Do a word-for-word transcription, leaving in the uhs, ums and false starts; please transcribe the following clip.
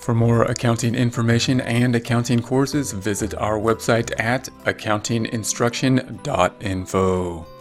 For more accounting information and accounting courses, visit our website at accounting instruction dot info.